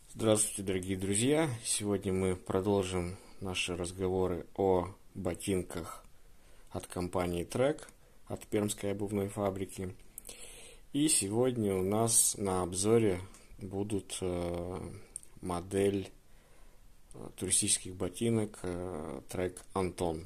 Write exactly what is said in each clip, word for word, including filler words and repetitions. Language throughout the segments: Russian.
Здравствуйте, дорогие друзья! Сегодня мы продолжим наши разговоры о ботинках от компании Trek, от Пермской обувной фабрики. И сегодня у нас на обзоре будут э, модель э, туристических ботинок э, Trek Anton.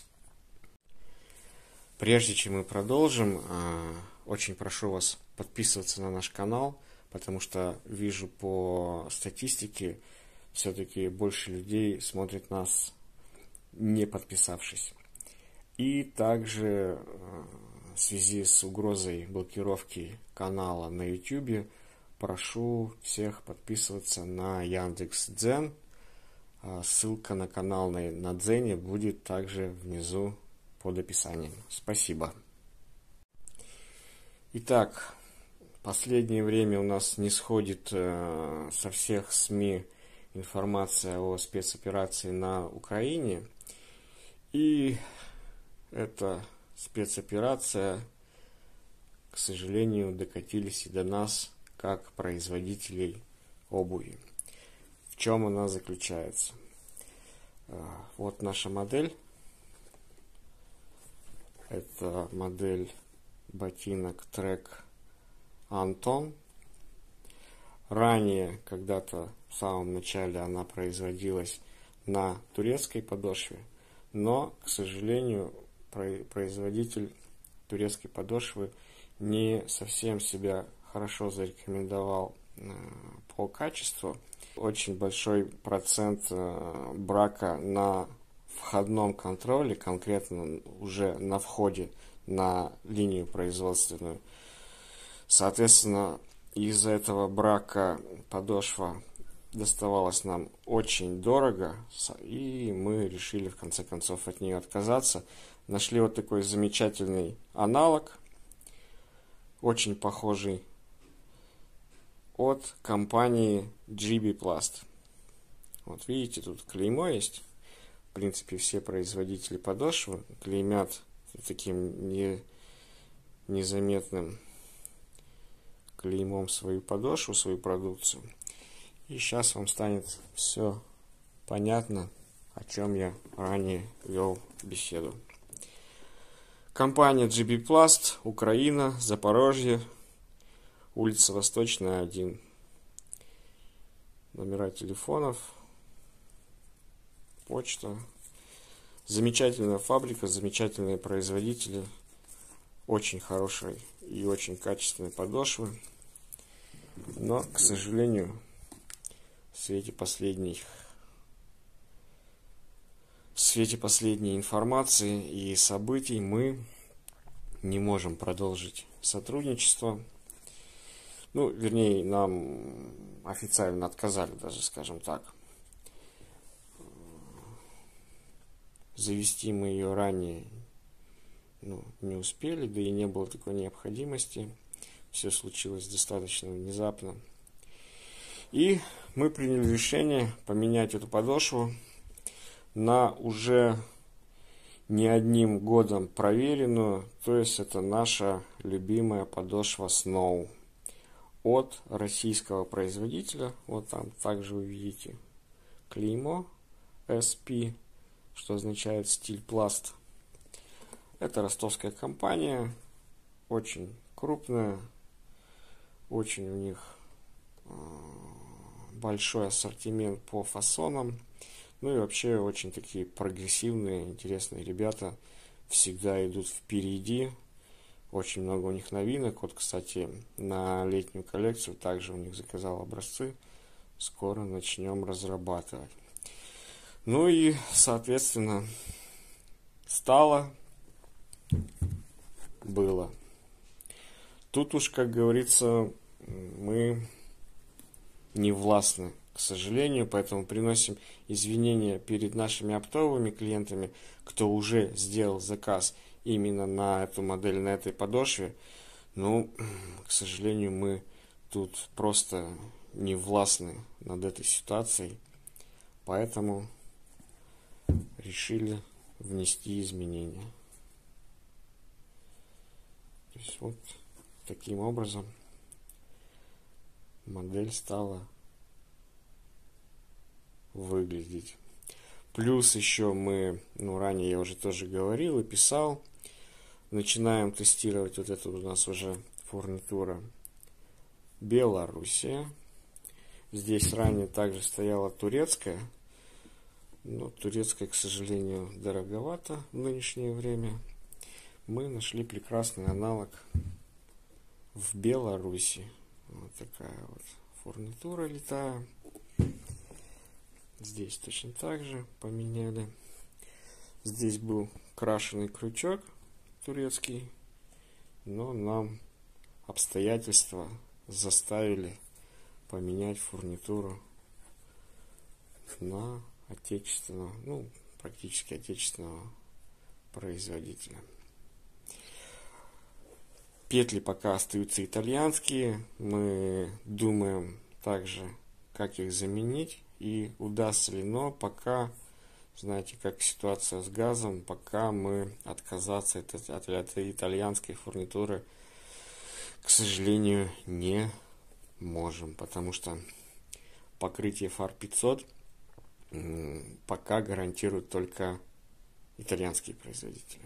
Прежде чем мы продолжим, э, очень прошу вас подписываться на наш канал, потому что вижу по статистике, все-таки больше людей смотрит нас, не подписавшись. И также в связи с угрозой блокировки канала на YouTube, прошу всех подписываться на Яндекс.Дзен. Ссылка на канал на, на Дзене будет также внизу под описанием. Спасибо. Итак, в последнее время у нас не сходит э, со всех СМИ информация о спецоперации на Украине. И эта спецоперация, к сожалению, докатились и до нас, как производителей обуви. В чем она заключается? Э, вот наша модель. Это модель ботинок Trek Anton. Ранее, когда-то в самом начале, она производилась на турецкой подошве, но, к сожалению, производитель турецкой подошвы не совсем себя хорошо зарекомендовал по качеству. Очень большой процент брака на входном контроле, конкретно уже на входе на линию производственную. Соответственно, из-за этого брака подошва доставалась нам очень дорого, и мы решили в конце концов от нее отказаться. Нашли вот такой замечательный аналог, очень похожий, от компании джи би Plast. Вот видите, тут клеймо есть. В принципе, все производители подошвы клеймят таким не, незаметным клеймом свою подошву, свою продукцию. И сейчас вам станет все понятно, о чем я ранее вел беседу. Компания джи би Plast, Украина, Запорожье, улица Восточная, один. Номера телефонов, почта. Замечательная фабрика, замечательные производители, очень хорошие и очень качественные подошвы. Но, к сожалению, в свете последних, в свете последней информации и событий мы не можем продолжить сотрудничество. Ну, вернее, нам официально отказали даже, скажем так. Завести мы ее ранее ну, не успели, да и не было такой необходимости. Все случилось достаточно внезапно. И мы приняли решение поменять эту подошву на уже не одним годом проверенную, то есть это наша любимая подошва Snow от российского производителя. Вот там также вы видите клеймо эс пи, что означает стиль пласт. Это ростовская компания, очень крупная, очень у них большой ассортимент по фасонам. Ну и вообще очень такие прогрессивные, интересные ребята, всегда идут впереди. Очень много у них новинок. Вот, кстати, на летнюю коллекцию также у них заказал образцы. Скоро начнем разрабатывать. Ну и, соответственно, стало, было. Тут уж, как говорится, мы не властны, к сожалению, поэтому приносим извинения перед нашими оптовыми клиентами, кто уже сделал заказ именно на эту модель, на этой подошве. Ну, к сожалению, мы тут просто не властны над этой ситуацией, поэтому решили внести изменения. То есть вот таким образом модель стала выглядеть. Плюс еще мы, ну, ранее я уже тоже говорил и писал, начинаем тестировать вот эту у нас уже фурнитура Белоруссия. Здесь ранее также стояла турецкая, но турецкая, к сожалению, дороговато в нынешнее время. Мы нашли прекрасный аналог в Беларуси. Вот такая вот фурнитура летая. Здесь точно так же поменяли. Здесь был крашеный крючок турецкий, но нам обстоятельства заставили поменять фурнитуру на отечественного, ну, практически отечественного производителя. Петли пока остаются итальянские. Мы думаем также, как их заменить и удастся ли, но пока, знаете, как ситуация с газом, пока мы отказаться от, от, от итальянской фурнитуры, к сожалению, не можем, потому что покрытие фар пятьсот пока гарантируют только итальянские производители.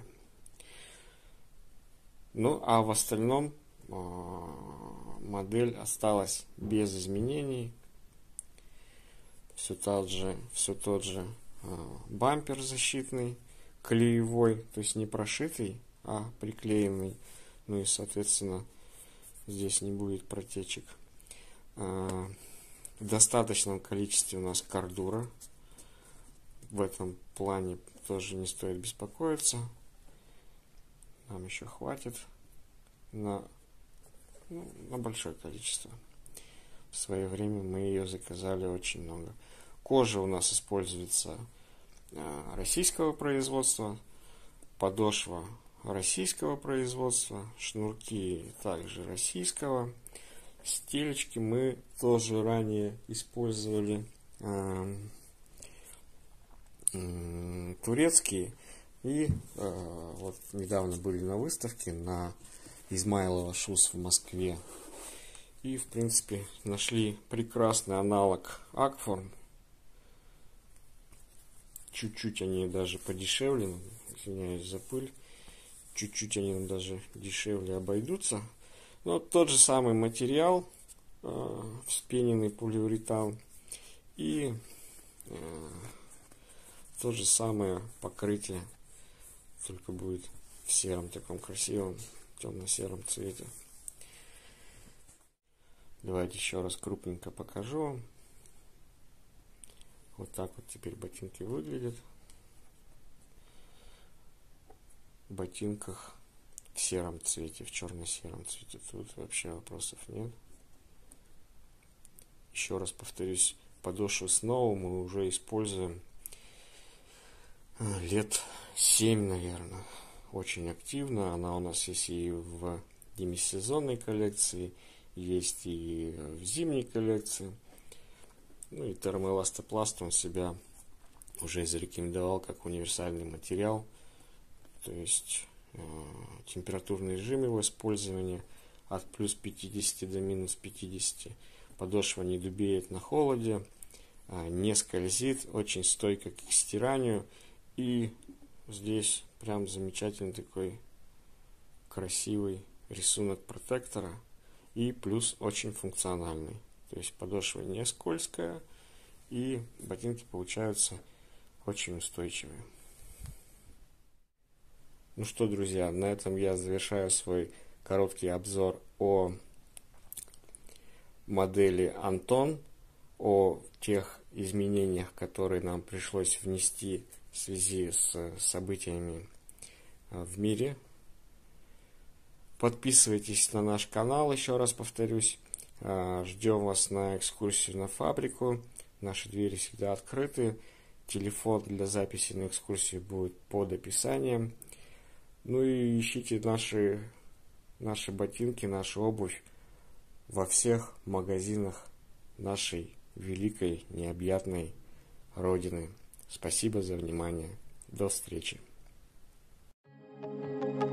Ну, а в остальном модель осталась без изменений. Все тот же, все тот же бампер защитный, клеевой, то есть не прошитый, а приклеенный. Ну и, соответственно, здесь не будет протечек. В достаточном количестве у нас кордура. В этом плане тоже не стоит беспокоиться. Нам еще хватит на, ну, на большое количество. В свое время мы ее заказали очень много. Кожа у нас используется э, российского производства, подошва российского производства, шнурки также российского. Стелечки мы тоже ранее использовали э, э, турецкие. И э, вот недавно были на выставке на Измайлово Шус в Москве. И, в принципе, нашли прекрасный аналог Акформ. Чуть-чуть они даже подешевле, извиняюсь за пыль. Чуть-чуть они даже дешевле обойдутся. Но тот же самый материал, э, вспененный полиуретан. И э, то же самое покрытие, только будет в сером таком красивом темно-сером цвете. Давайте еще раз крупненько покажу вам. Вот так вот теперь ботинки выглядят. В ботинках в сером цвете, в черно-сером цвете. Тут вообще вопросов нет. Еще раз повторюсь, подошву Snow мы уже используем лет семь, наверное. Очень активно. Она у нас есть и в демисезонной коллекции, есть и в зимней коллекции. Ну и термоэластопласт он себя уже зарекомендовал как универсальный материал. То есть э, температурный режим его использования от плюс пятидесяти до минус пятидесяти. Подошва не дубеет на холоде, э, не скользит, очень стойко к стиранию. И здесь прям замечательный такой красивый рисунок протектора. И плюс очень функциональный. То есть подошва не скользкая. И ботинки получаются очень устойчивые. Ну что, друзья, на этом я завершаю свой короткий обзор о модели Антон, о тех изменениях, которые нам пришлось внести в связи с событиями в мире. Подписывайтесь на наш канал, еще раз повторюсь. Ждем вас на экскурсию на фабрику. Наши двери всегда открыты. Телефон для записи на экскурсию будет под описанием. Ну и ищите наши, наши ботинки, нашу обувь во всех магазинах нашей великой, необъятной Родины. Спасибо за внимание. До встречи.